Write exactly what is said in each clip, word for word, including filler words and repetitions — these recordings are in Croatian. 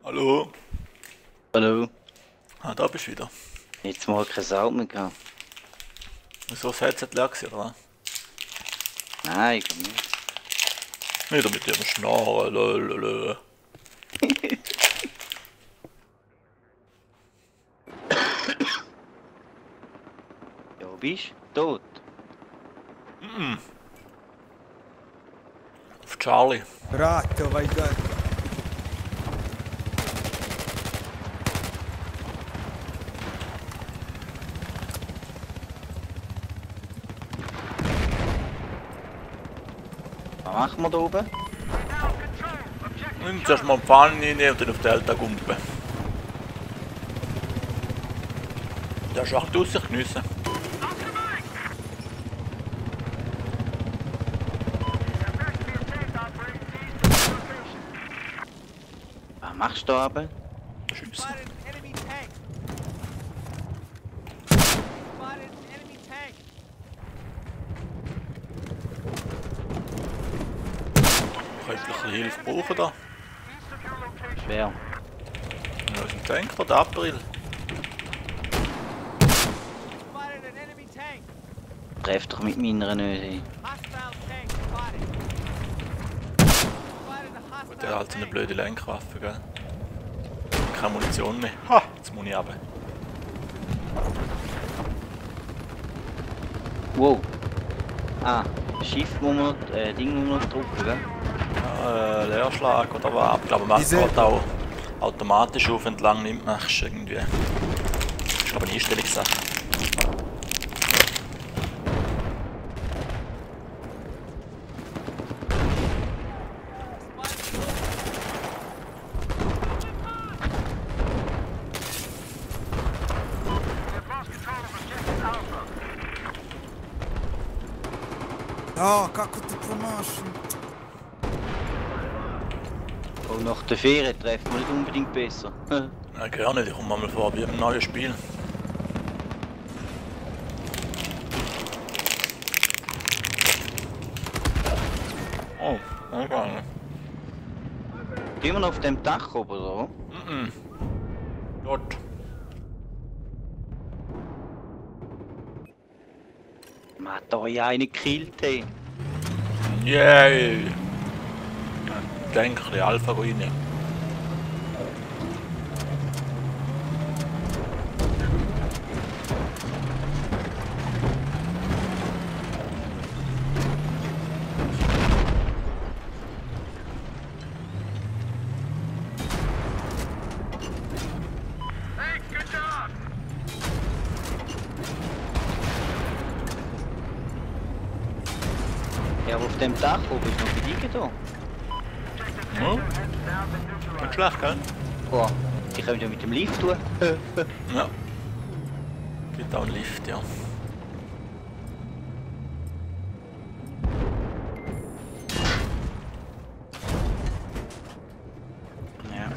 Hallo? Hallo. Ah, da bist du wieder. Jetzt mal keine Sau mehr gehabt. Wieso das Headset leer gewesen, oder was? Nein, ich nicht. Wieder mit dem Schnarren, lololol. Ja, wo bist du? Tot? Mhm. Auf Charlie. Rato, vai dentro. Was machen wir da oben? Und zuerst mal die Fahnen reinnehmen und dann auf Delta gumpen. Der ist auch aus sich geniessen. Was machst du da oben? Schiessen. Kann ich ein bisschen Hilfe brauchen da? Schwer. Ja, ist ein Tank oder der April? Treff doch mit meiner Nöse. Gut, der hat halt so eine blöde Lenkwaffe, gell? Keine Munition mehr. Ha! Jetzt muss ich runter. Wow. Ah, Schiff, wo man, äh, Ding, wo man drücken, gell? Ja, äh, Leerschlag oder was? Ich glaube, man Diese- geht auch automatisch auf entlang nimmt, machst du irgendwie. Das ist glaube ich eine Einstellungssache. Oh, kako ti promašim. Und nach der Ferien treffen wir nicht unbedingt besser. Ja, gerne, ich komme mal vor wie im neuen Spiel. Oh, okay. Gehen wir noch auf dem Dach oben, oder? Mhm. Dort. Man hat da ja einen gekillt, hey. Yay! Ja, denk ein bisschen Alpha rein. Ja, aber auf dem Dach oben ist noch ein Liegen da. Hm? Nicht schlecht, gell? Boah, die können ja mit dem Lift tun. Ja. Gibt auch einen Lift, ja. Ja.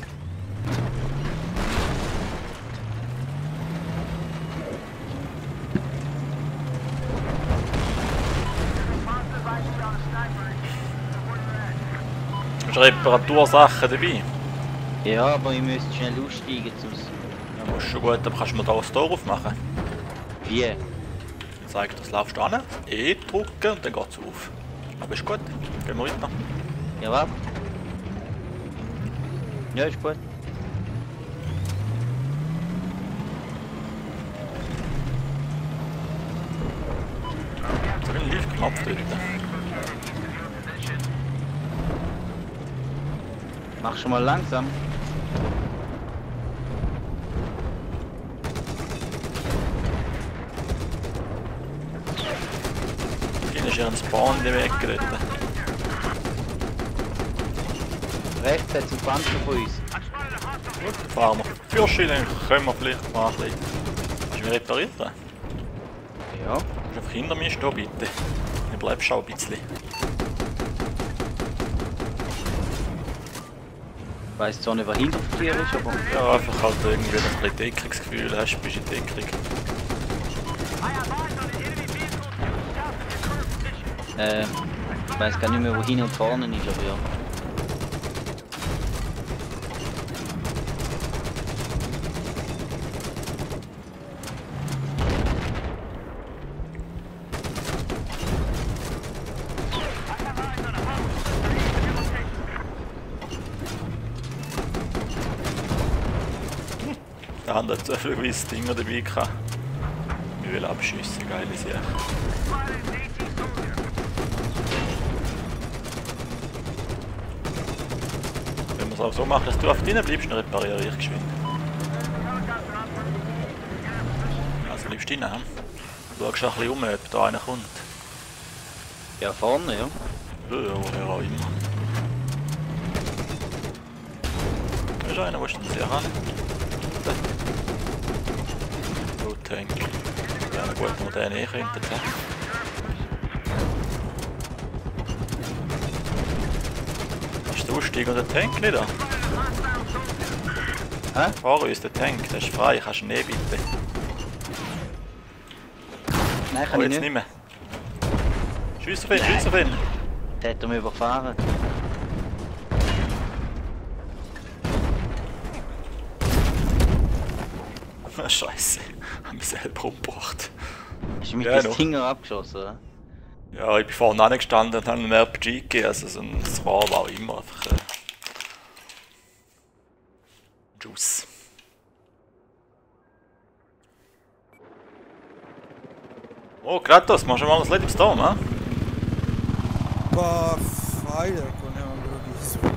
Hast du Reparatursachen dabei? Ja, aber ich müsste schnell aussteigen, sonst... Ja, musst schon gut, aber kannst du mir da ein Tor aufmachen? Wie? Ich zeige dir, das laufst du an, E drücken und dann geht es auf. Aber ist gut, gehen wir weiter. Ja, was? Ja, ist gut. So ein Lift-Knopf dort. Mach schon mal langsam. Hier ist ja ein Spawn in der Ecke dort. Rechts hat es ein Panzer von uns. Gut, dann fahren wir. Fürschi, dann können wir vielleicht mal ein bisschen... Kannst du mich reparieren? Du Ja. kannst einfach hinter mir stehen, bitte. Dann bleibst du auch ein bisschen. Ich weiss zwar nicht, was hinter dir ist, aber... Ja, einfach halt irgendwie ein bisschen Deckungsgefühl hast, bist in Deckung. Äh, ich weiss gar nicht mehr, wo hin und vorne ist, aber ja. Der andere hat so viele gewisse Dinger dabei gehabt. Ich will abschiessen, geile Sache. Wenn wir es auch so machen, dass du auf drinnen bleibst, dann repariere ich geschwind. Also bleibst du drinnen, hm? Du schaust ein bisschen um, ob da einer kommt. Ja, vorne, ja. Ja, ja, woher auch immer. Da ist einer, wo ich den sehr habe. Oh, Tank. Ja, gut, wenn wir den eh könnten. Ist der Ausstieg und der Tank nicht da? Hä? Fahr uns den Tank, der ist frei, kannst du ihn eh bitte. Nein, kann Oh, ich jetzt nicht. nicht mehr. Schiess auf ihn, schiess auf ihn! Der hat er mich überfahren. Scheiße, haben mich selber umgebracht. Hast du mich Ja, das noch. Finger abgeschossen, oder? Ja, ich bin vorne angestanden und habe einen R P G gegeben, also so ein Rohr war auch immer einfach äh, Juice. Oh, Kratos, machst du mal das Lied im Storm, hä? Pa, ajde, ako nemam drugi izbor.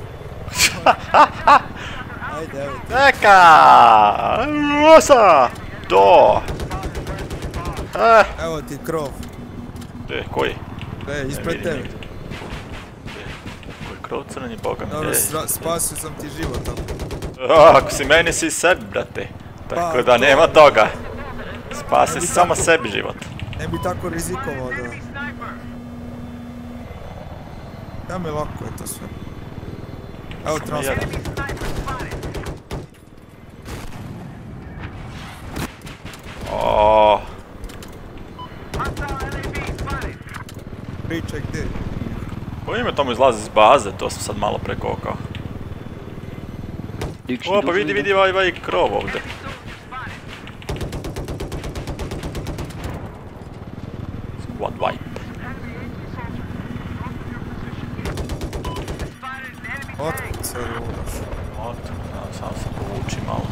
Ajde, evo ti. Neka! Rosa! Da! Eh, Evo ti krov. gdje, koji? E, ispred vidim tebe. nigdje. Koji krov crveni, boga mi. Dobro, ej. sra- spasio sam ti život. ali- A, ako si meni, si sebi, brate. Tako Pa, da to- nema toga. Spasi si samo sebi život. Ne bi tako rizikovao da... Ja mi lako je to sve. Evo Samo transport. jedan. O, Pričaj gdje. ko ime tamo izlazi iz baze, to sam sad malo prekokao. O, pa vidi, vidi ovaj, ovaj krov ovdje. Squad wipe. Otkud se ludaš? Ot, ja, sam se povuči malo.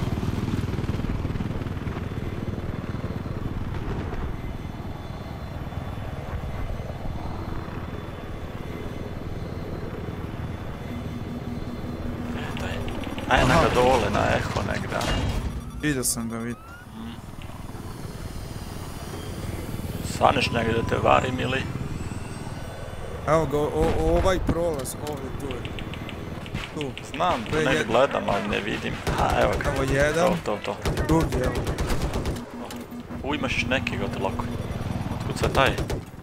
E, daj. Aj, Aha. neka dole, na eho negdje. Vidio sam da vidim. Saneš negdje da te varim ili? Evo ga, o, o, ovaj prolaz, ovdje, tu je. Tu. Znam, To tu je negdje jed- gledam, ali ne vidim. A, evo ga. Evo jedan, To, to, to. drugi, evo. U, imaš neki gotovo lako. Otkud se taj?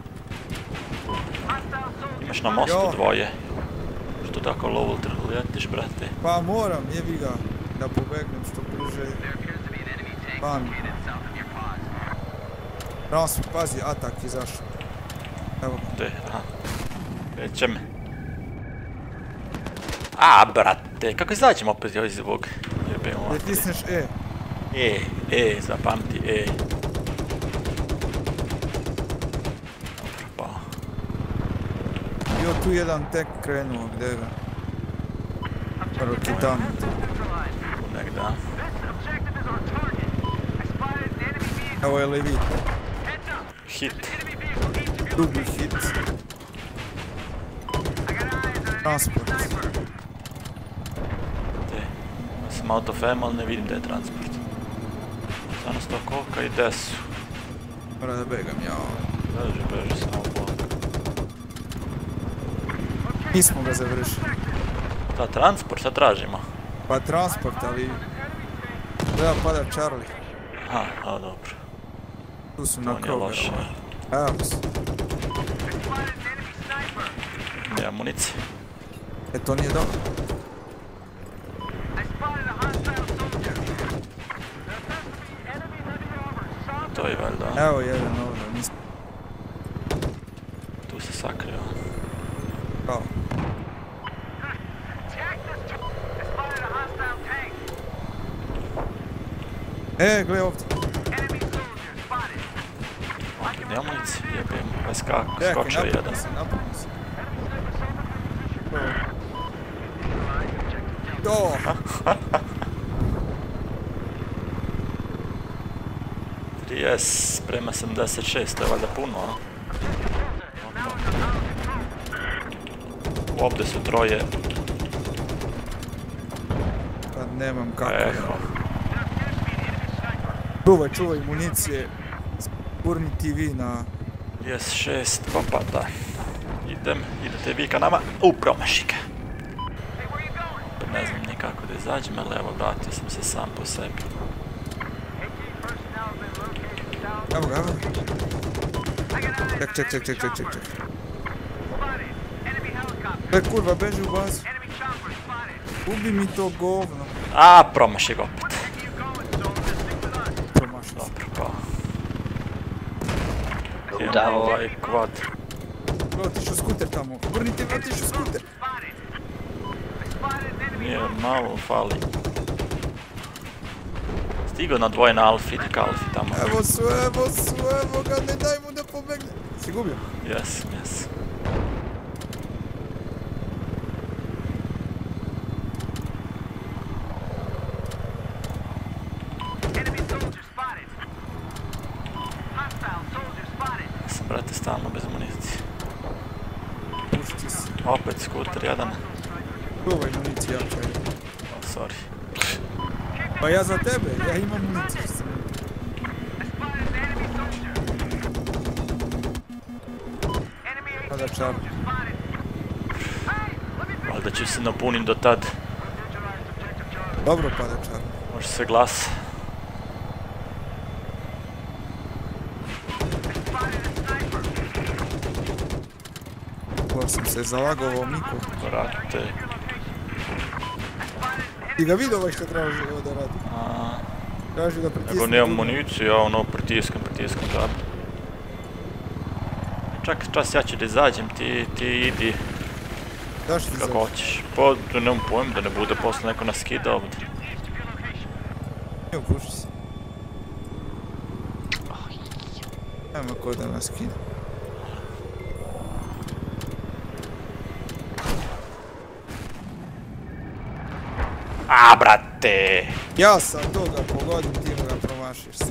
Imaš na mostu Jo. dvoje. Što tako low ljetiš, brate? Pa moram, jebi ga, da pobegnem što brže. Van. Transport, pazi, atak izašao. Evo ga. Gdje? Aha. Kreće me. A, brate, kako izađemo opet iz ovog? Jebem Gdje ovako. tisneš E. E, E, zapamti E. Dobro, pa. Bio tu jedan tek krenuo, gdje ga? Prvo Kitana. Tu negdje, a? Evo je Levit, Hit. drugi hit. Transport. Gdje? Sam out of ammo, ali ne vidim da je transport. Stvarno sto koka i desu. Mora da begam, jao. Beži, beži, samo bok. Nismo ga završili. Da, transport, sad tražimo. Pa transport, ali... Treba pada Charlie. Aha, a dobro. Tu su To na nije krovu. loše. Evo se. Nije amunicije. E, to nije dobro. To je valjda. Evo jedan ovdje, nisam Tu se sakrio. kao. E, gle ovdje. Nije amunicije, jebem. Aj skak, Čekaj, skočio jedan. napukni se, napukni se. To. Jes, prema sedamdeset šest, to je valjda puno, a? Ovdje su troje. Pa nemam kako. Eho. Čuvaj, čuvaj municije. Burni T V na... Jes, šest, pa pa da. Idem, idete vi ka nama. U, promaši ga. Ne znam nikako da izađem, ali evo, vratio sam se sam po sebi. Evo ga, evo ga. Ček, ček, ček, ček, ček, ček, ček. E, kurva, beži u bazu. Ubi mi to govno. A, promaši ga opet. Promaši. Dobro, pa. Da, Idemo ovo. ovaj kvad. Otišao skuter tamo. Burni T V, otišao skuter. Nije, malo fali. Stigo na dvoje na Alfi, idi ka Alfi tamo. Evo su, evo su, evo ga, ne daj mu da pobegne. Si gubio? Jesam, jesam. Sam, brate, stalno bez municije. Pušti se. Opet skuter jedan. Čuvaj municiju, ja čuvaj. Oh, sorry. Pa ja za tebe, ja imam municiju. Pada čar. Valjda ću se napunim do tad. Dobro pada čar. Može se glas. Ko sam se zalagovao Miku. Brate. Ti ga vidio ovaj što treba da radi? A, Traži da pritisne. nego nemam municiju, ja ono pritiskam, pritiskam da. Čak čas ja ću da izađem, ti, ti idi Daš ti kako za... hoćeš. Pa da nemam pojem da ne bude posle neko nas skida ovdje. Evo puši se. Nema ko da nas kida. A, brate! Ja sam toga pogodim, ti ga promašiš se.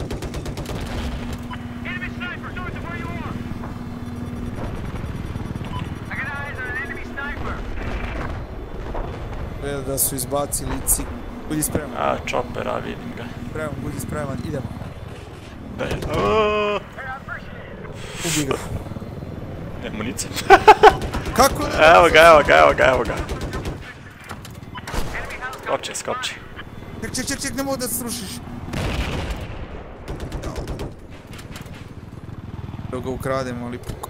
Gleda da su izbacili cik. Budi spreman. A, čopera, vidim ga. Spreman, budi spreman, idemo. Da je... Aaaa! Ubi ga. Ne, municija. Kako ne? Evo ga, evo ga, evo ga, evo ga. Skoči, skoči. Ček, ček, ček, ček, ne mogu da srušiš. Da ga ukrademo, ali puko.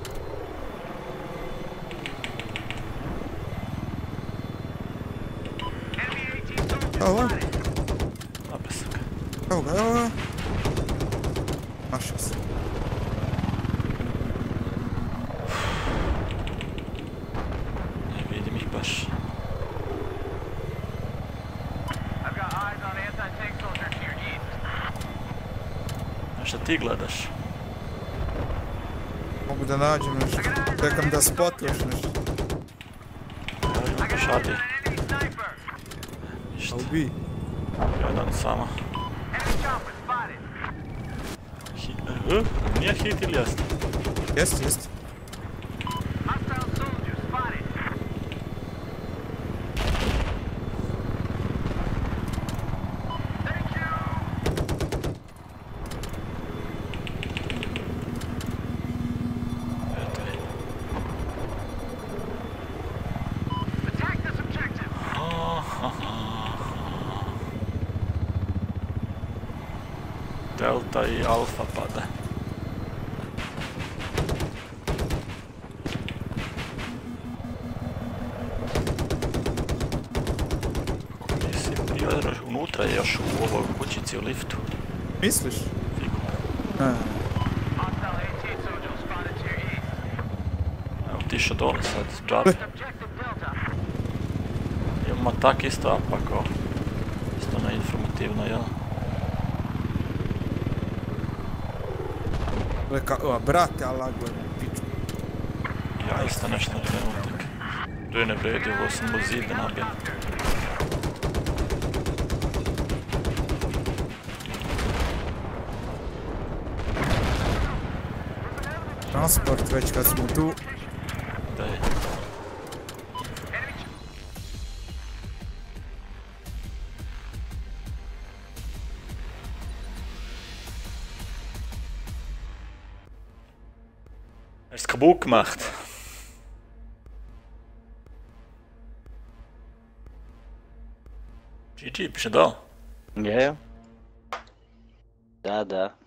Evo ga, Dobre sam ga. evo ga, evo ga. Našao se. Ne vidim ih baš. A šta ti gledaš? Mogu da nađem nešto. Čekam da spotuješ nešto. Evo imam šadi. Ništa. A ubi. Jedan samo. Hi, uh, nije hit ili jasno? Jest, jest. Eto je. Delta i Alfa pada. Mislim, bio unutra je još u ovoj kućici u liftu. Misliš? Sigurno. A, Evo, tišao dole sad, džabe. Imamo tak isto apako. Isto na informativno, jel? Leka, o, brate, Allah gledam, piču. Ja isto nešto na trenutak. To je ne vredi, ovo sam u zid da nabijem. Transport već kad smo tu. Da je. Hast du kaputt gemacht? G G, bist du da? Ja, ja. Da, da.